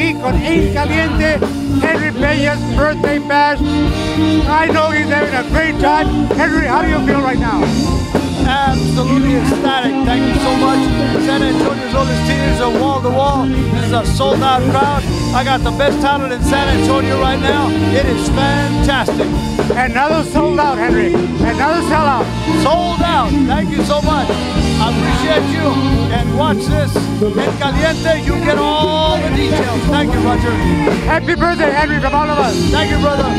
aquí con En Caliente, Henry Pena's birthday bash. I know he's having a great time. Henry, how do you feel right now? Absolutely ecstatic. Thank you so much. San Antonio's oldest teenagers are wall to wall. This is a sold out crowd. I got the best talent in San Antonio right now. It is fantastic. Another sold out, Henry. Another sellout. Sold out. Thank you so much. I appreciate you. And watch this. En Caliente, you get all the details. Thank you, Roger. Happy birthday, Henry, from all of us. Thank you, brother.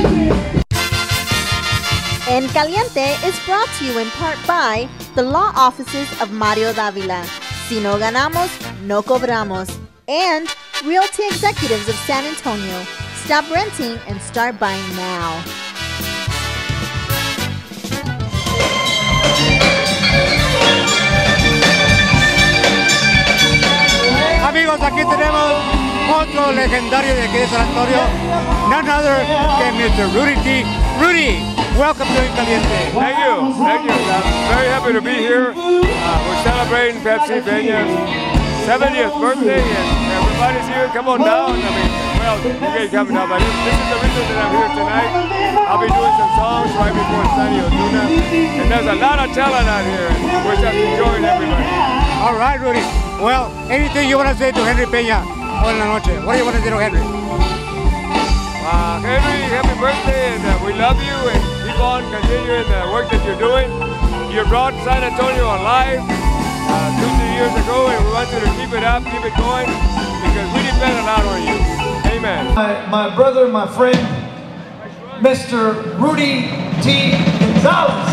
En Caliente is brought to you in part by the law offices of Mario Davila. Si no ganamos, no cobramos. And Realty Executives of San Antonio. Stop renting and start buying now. Amigos, aquí tenemos otro legendario de aquí de San Antonio, none other than Mr. Rudy Tee. Rudy, welcome to En Caliente. Thank you. I'm very happy to be here. We're celebrating Pepsi Pena's 70th birthday, and everybody's here. Come on down. I mean, well, you guys coming down, but this is the reason that I'm here tonight. I'll be doing some songs right before Sunny Ozuna, and there's a lot of talent out here, and we're just enjoying everybody. All right, Rudy. Well, anything you want to say to Henry Pena hoy en la noche? What do you want to say to Henry? Henry, happy birthday, and we love you, and keep on continuing the work that you're doing. You brought San Antonio alive 2-3 years ago, and we want you to keep it up, keep it going, because we depend a lot on you. Amen. My brother, my friend, Mr. Rudy Tee Gonzalez.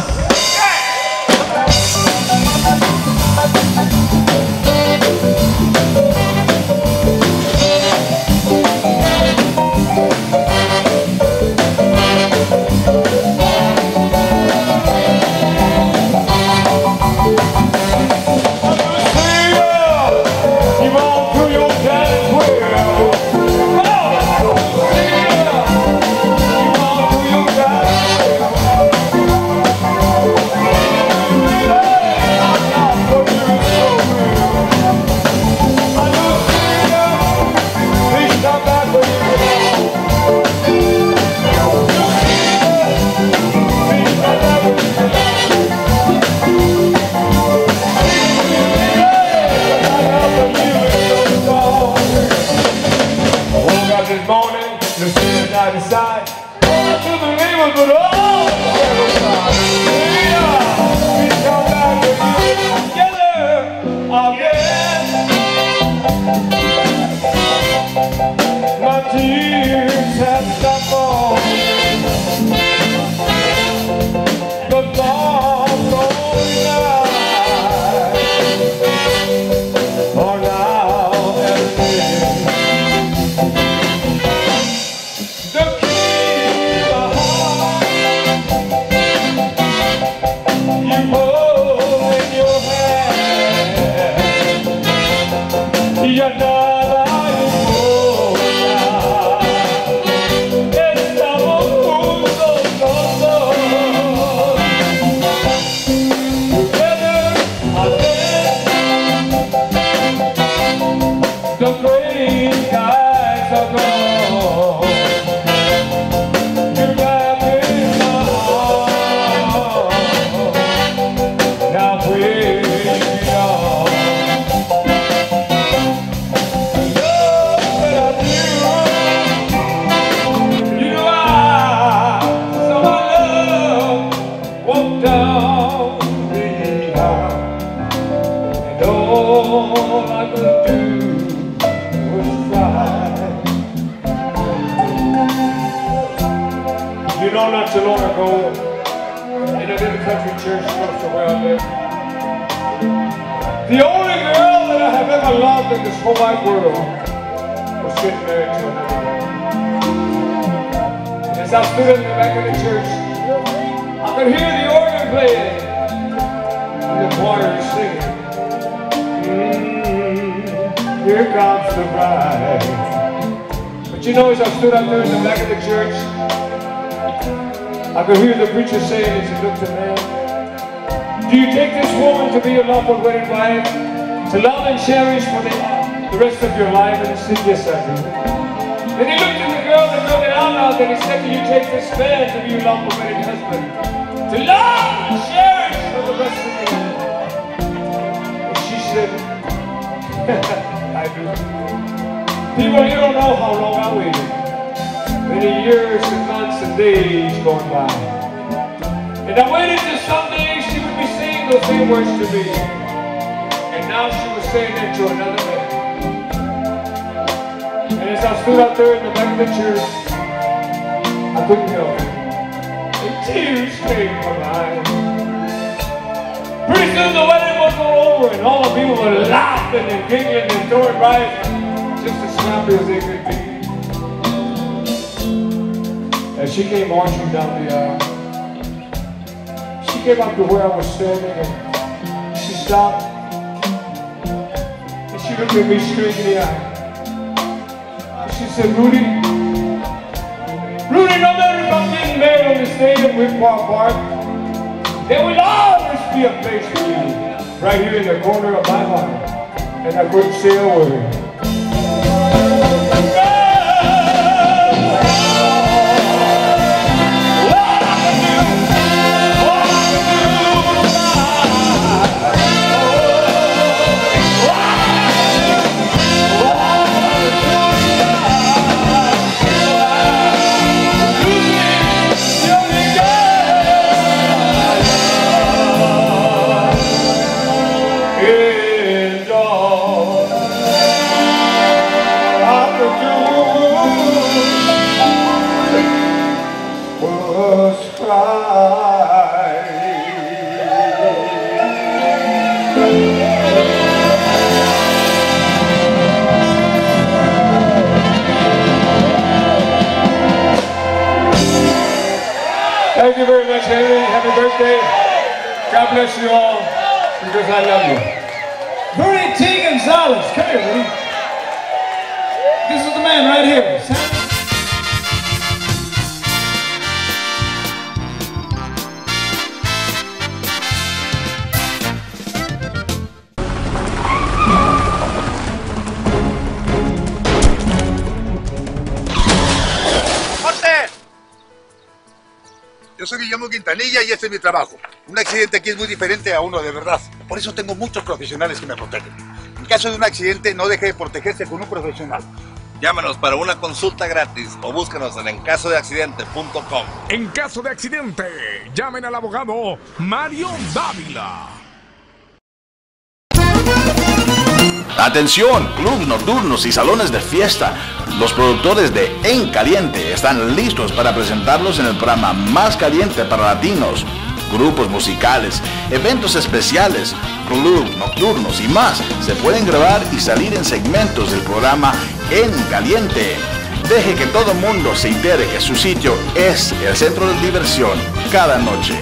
Not too long ago, in a little country church close to where I live, the only girl that I have ever loved in this whole wide world was getting married to another girl. And as I stood in the back of the church, I could hear the organ playing and the choir singing. Here comes the bride. But you know, as I stood up there in the back of the church, I could hear the preacher saying as he looked at me, do you take this woman to be your lawful wedded wife, to love and cherish for the the rest of your life? And she said, yes, I do. Then he looked at the girl that out loud, and he said, do you take this man to be your long-awaited husband? To love and cherish for the rest of your life? And she said, I do. People, you don't know how long I waited. Many years and months and days gone by. And I waited till someday she would be saying those same words to me. And now she was saying it to another man. And as I stood out there in the back of the church, I couldn't help it. And tears came from my eyes. Pretty soon the wedding was all over and all the people were laughing and giggling and throwing rides, just as snappy as they could be. As she came marching down the aisle, she came up to where I was standing and she stopped and she looked at me straight in the eye. She said, Rudy, no matter if I'm getting married on this day at Whitmore Park, there will always be a place for you, right here in the corner of my heart. And I couldn't say a word. Thank you very much, Henry. Happy birthday. God bless you all, because I love you. Rudy Tee Gonzalez, come here, Rudy. This is the man right here. Yo soy Guillermo Quintanilla y este es mi trabajo. Un accidente aquí es muy diferente a uno de verdad. Por eso tengo muchos profesionales que me protegen. En caso de un accidente, no deje de protegerse con un profesional. Llámanos para una consulta gratis o búscanos en encasodeaccidente.com. En caso de accidente, llamen al abogado Mario Dávila. Atención, clubs nocturnos y salones de fiesta. Los productores de En Caliente están listos para presentarlos en el programa más caliente para latinos. Grupos musicales, eventos especiales, clubs nocturnos y más se pueden grabar y salir en segmentos del programa En Caliente. Deje que todo el mundo se entere que su sitio es el centro de diversión cada noche.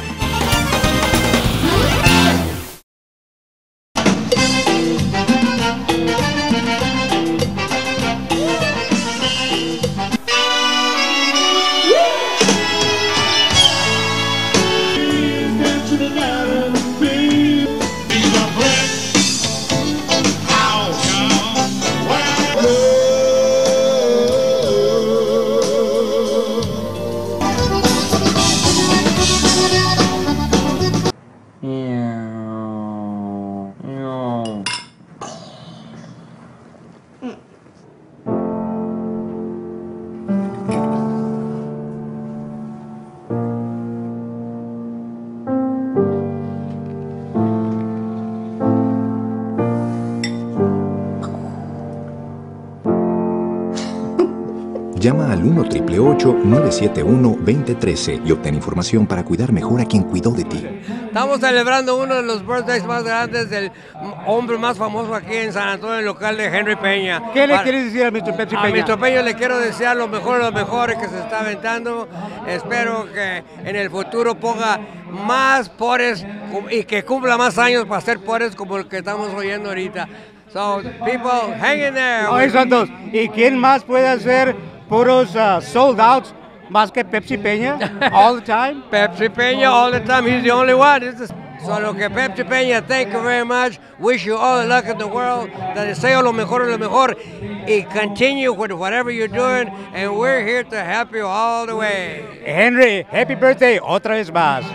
Llama al 1-888-971-2013 y obtén información para cuidar mejor a quien cuidó de ti. Estamos celebrando uno de los birthdays más grandes del hombre más famoso aquí en San Antonio, el local de Henry Peña. ¿Qué le quieres decir a Mr. Pepsi Peña? A Mr. Peña le quiero desear lo mejor de lo mejor que se está aventando. Espero que en el futuro ponga más pores y que cumpla más años para ser pores como el que estamos oyendo ahorita. So, people, hang in there. Oye, Santos, ¿y quién más puede hacer puros sold outs más que Pepsi Peña all the time? Pepsi Peña all the time. He's the only one. It's a Solo que Pepsi Peña, thank you very much. Wish you all the luck in the world. That deseo lo mejor, y continue with whatever you're doing. And we're here to help you all the way. Henry, happy birthday otra vez más.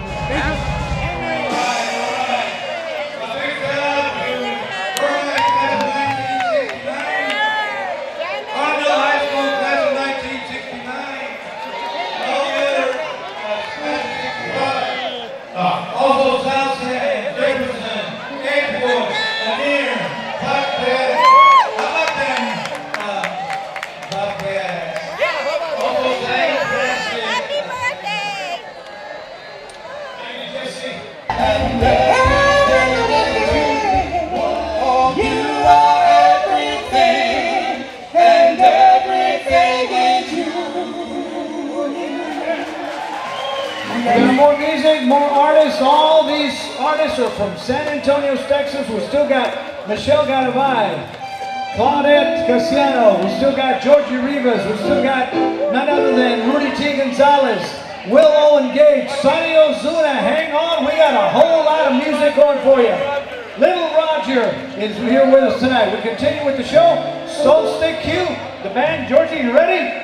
More music, more artists. All these artists are from San Antonio, Texas. We still got Michelle Garibay, Claudette Casiano. We still got Georgie Rivas. We still got none other than Rudy Tee Gonzalez, Will Owen Gage, Sunny Ozuna. Hang on, we got a whole lot of music on for you. Little Roger is here with us tonight. We continue with the show. Soul Stick Q, the band. Georgie, you ready?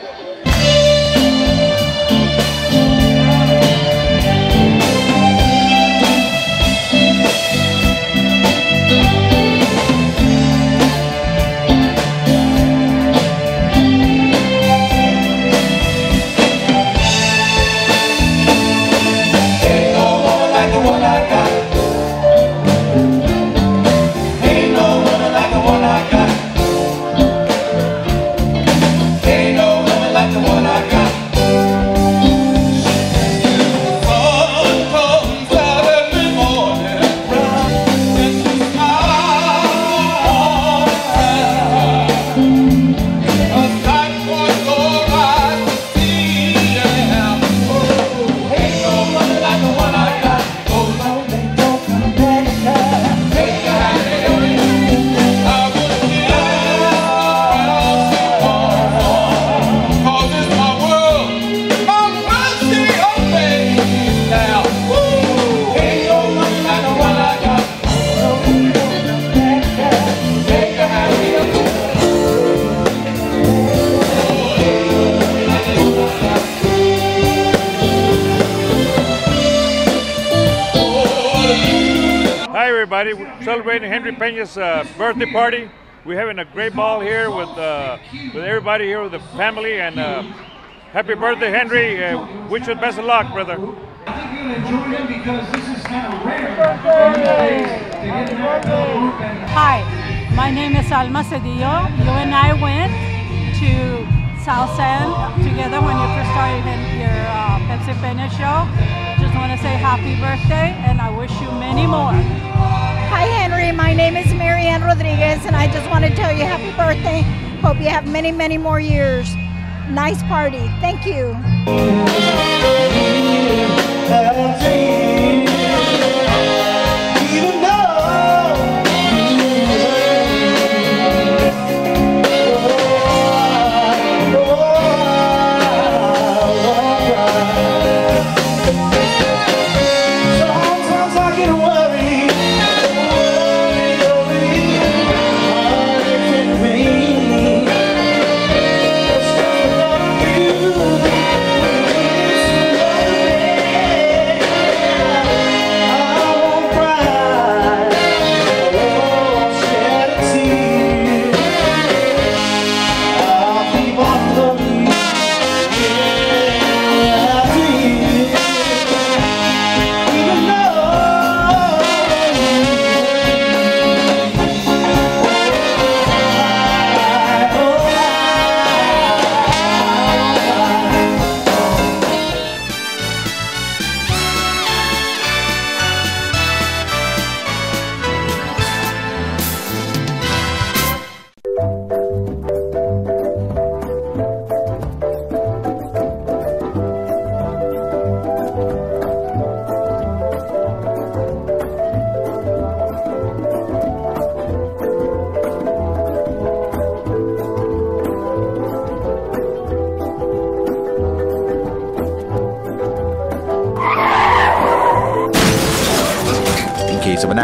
Everybody, we're celebrating Henry Pena's birthday party. We're having a great ball here with everybody here with the family, and happy birthday, Henry. Wish you the best of luck, brother. I think you'll enjoy them because this is kind of rare. Hi, my name is Alma Cedillo. You and I went to South San together when you first started your Pepsi Pena show. Just want to say happy birthday, and I wish you many more. Hi Henry, my name is Gilbert Rodriguez, and I just want to tell you happy birthday. Hope you have many, many more years. Nice party. Thank you.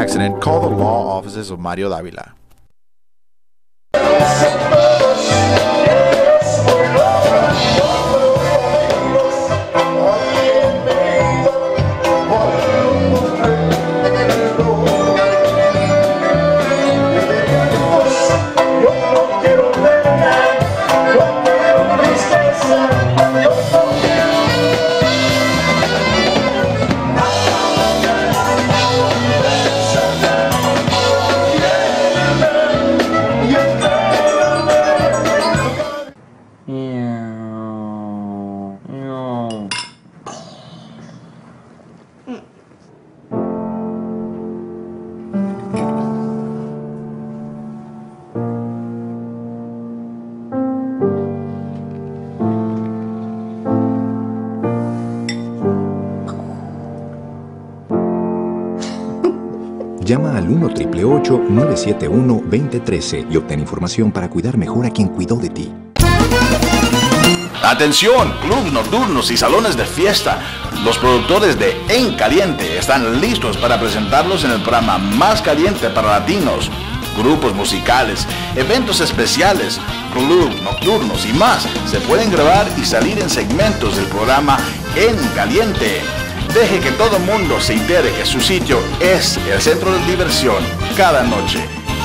accident, call the law offices of Mario Davila. Llama al 1-888-971-2013 y obtén información para cuidar mejor a quien cuidó de ti. Atención, clubs nocturnos y salones de fiesta. Los productores de En Caliente están listos para presentarlos en el programa más caliente para latinos. Grupos musicales, eventos especiales, clubs nocturnos y más se pueden grabar y salir en segmentos del programa En Caliente. Deje que todo el mundo se entere que su sitio es el centro de diversión cada noche.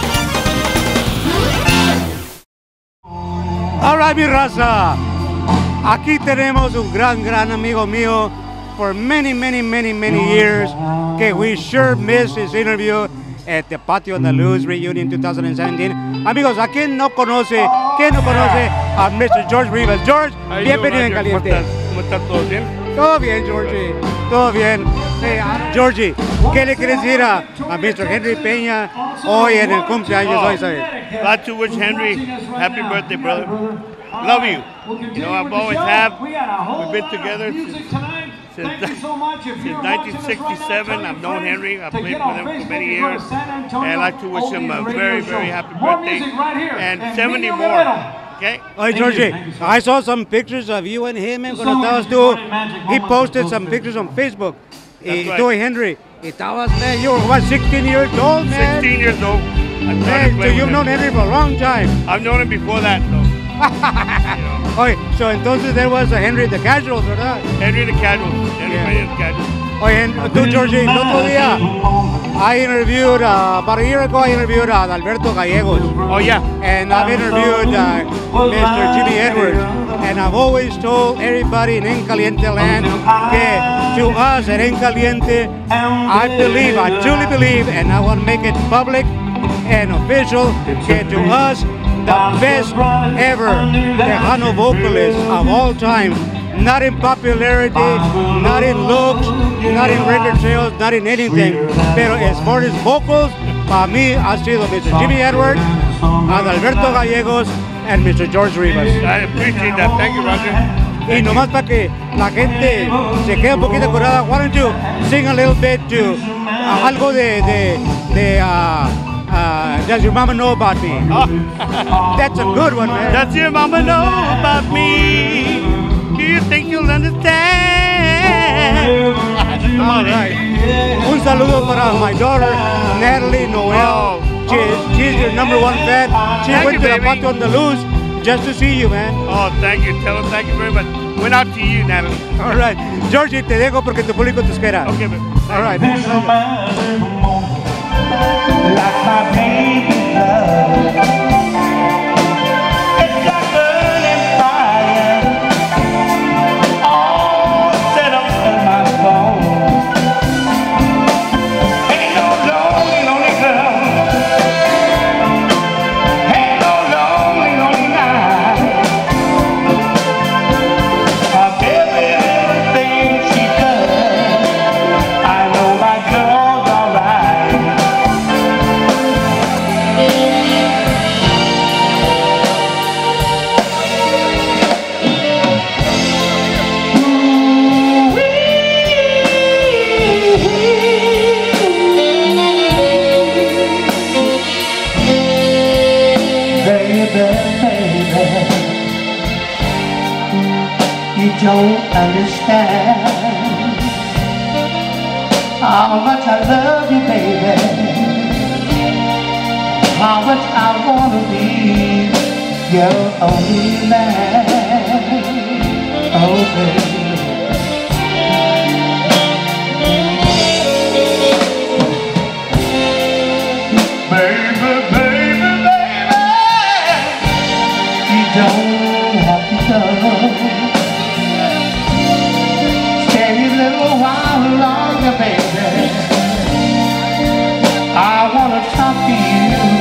Alright, mi raza. Aquí tenemos un gran amigo mío for many years que we sure missed his interview at the Patio Andaluz Reunion 2017. Amigos, ¿a quién no conoce a Mr. George Rivas? George, bienvenido en Caliente. ¿Cómo está? ¿Todo bien? Todo bien, Georgie. Todo bien. Georgie, ¿qué le quieres decir a Mr. Henry Pena hoy en el cumpleaños? Hoy, ¿sabes? Glad to wish Henry happy birthday, brother. Love you. You know, I've always have. We've been together since 1967. I've known Henry. I've played with him for many years. And I'd like to wish him a very happy birthday and 70 more. Okay. Hey, Georgie, I saw some pictures of you and him and cuando estabas tú. He posted some pictures on Facebook. Tú y Henry. Man, you were what, 16 years old, man? 16 years old. Man, so you've known Henry for a long time. I've known him before that, though. Oye, so entonces there was a Henry the Casuals, ¿verdad? Henry the Casuals. Henry the Casuals. Oye, tú, Georgie, el otro día, I interviewed, about a year ago, I interviewed Alberto Gallegos. Oh, yeah. And I've interviewed Mr. Jimmy Edwards. And I've always told everybody in En Caliente land que to us at En Caliente, I truly believe, and I want to make it public and official, que to us, the best ever Tejano vocalist of all time. Not in popularity, not in looks, not in record sales, not in anything. Pero as far as vocals, para mí ha sido Mr. Jimmy Edwards, Alberto Gallegos, and Mr. George Rivas. I appreciate that. Thank you, Roger. Y nomás para que la gente se quede un poquito curada, why don't you sing a little bit to algo de Does Your Mama Know About Me? That's a good one, man. Does your mama know about me? Do you think you'll understand? All right. Un saludo para my daughter, Natalie Noel. She's your #1 fan. She went to the Patio Andaluz just to see you, man. Oh, thank you. Tell them thank you very much. Went out to you, Natalie. All right. Georgie, te dejo porque tu público te espera. Okay, man. All right. Like my baby love. It's like burning fire, all set up in my bones. Ain't no lonely girl, ain't no lonely night. Of everything she does, I know my girl's alright. You don't understand how much I love you, baby. how much I wanna be your only man. Oh, baby. Baby, baby, baby, you don't have to go. Stay a little while longer, baby. I wanna talk to you.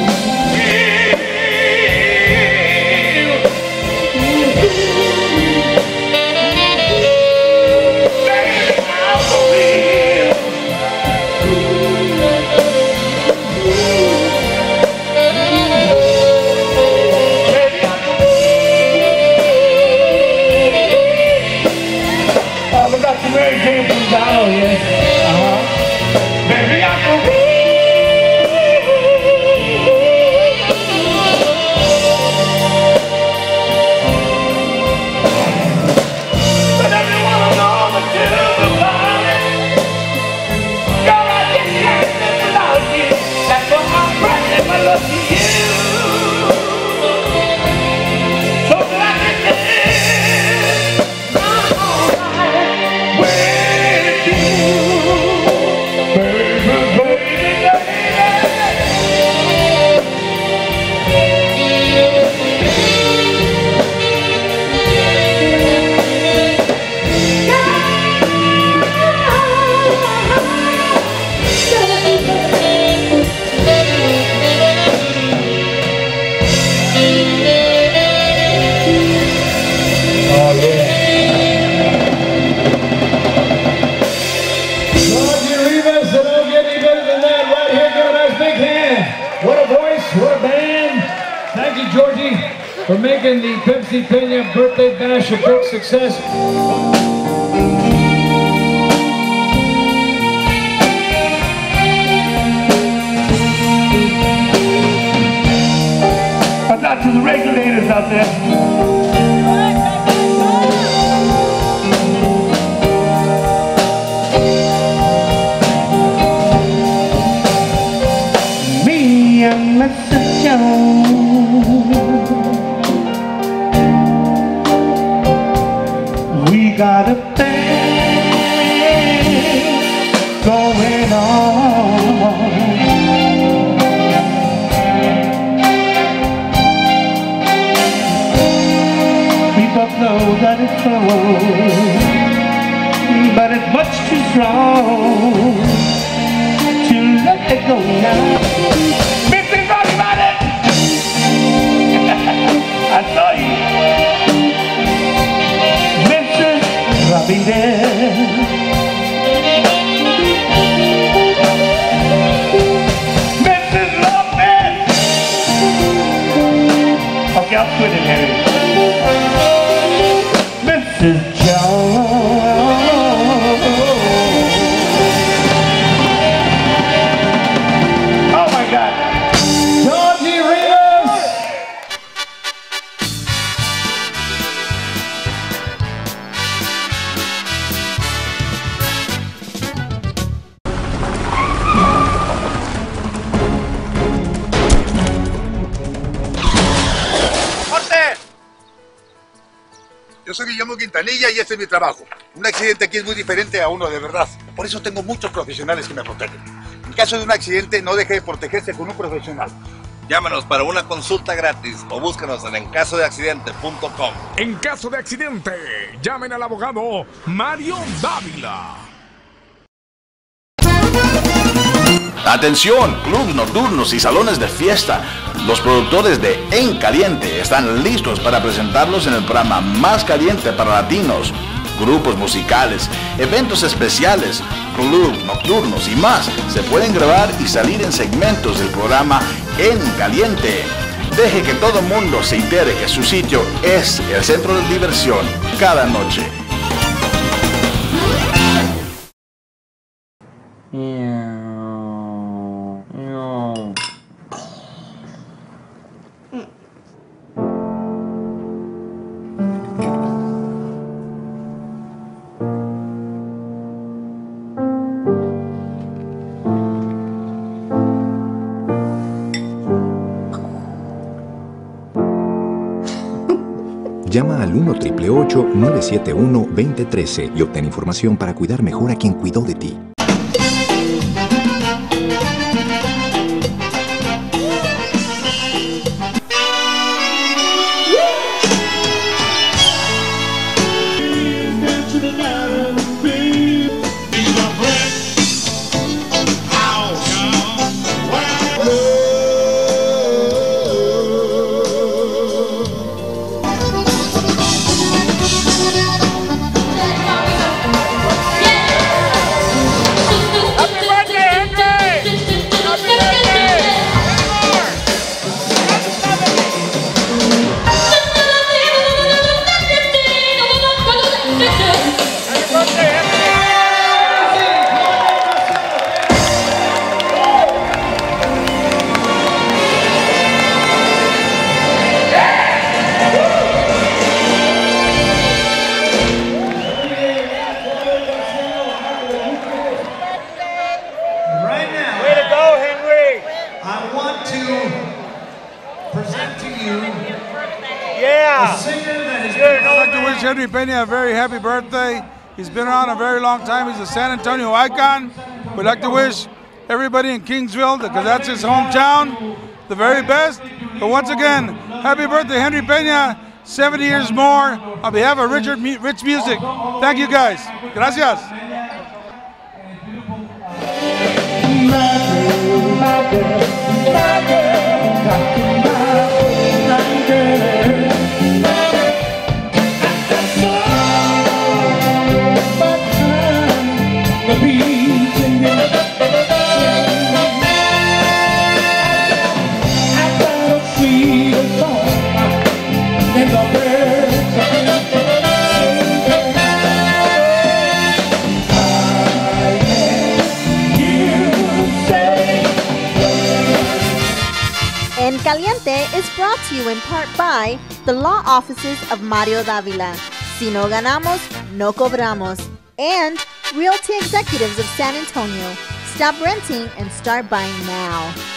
Mary Jane from Tejano, yeah. Baby, I can but everyone I know but you about it. Girl, I just can't live without you. That's what I'm pressing my love to you. So that I can live. For making the Pepsi Pena birthday bash a big success. But not to the regulators out there. Me and Mr. Jones, we got a thing going on. We both know that it's wrong, but it's much too strong to let it go now. Mr. Everybody! I saw you. Dropping dead. Mrs. Lopez. Okay, I'll quit it, Harry. Mrs. Jones. Oh my God. Georgie Rivas. Yo soy Guillermo Quintanilla y este es mi trabajo. Un accidente aquí es muy diferente a uno de verdad. Por eso tengo muchos profesionales que me protegen. En caso de un accidente, no deje de protegerse con un profesional. Llámanos para una consulta gratis o búsquenos en encasodeaccidente.com. En caso de accidente, llamen al abogado Mario Dávila. Atención, clubs nocturnos y salones de fiesta. Los productores de En Caliente están listos para presentarlos en el programa más caliente para latinos. Grupos musicales, eventos especiales, clubs nocturnos y más se pueden grabar y salir en segmentos del programa En Caliente. Deje que todo el mundo se entere que su sitio es el centro de diversión cada noche. al 1-888-971-2013 y obtén información para cuidar mejor a quien cuidó de ti. Rudy Pena a very happy birthday. He's been around a very long time. He's a San Antonio icon. We'd like to wish everybody in Kingsville, because that's his hometown, the very best. But once again, happy birthday, Henry Pena. 70 years more on behalf of Rich Music. Thank you guys. Gracias. Caliente is brought to you in part by the law offices of Mario Davila, Si No Ganamos, No Cobramos, and Realty Executives of San Antonio. Stop renting and start buying now.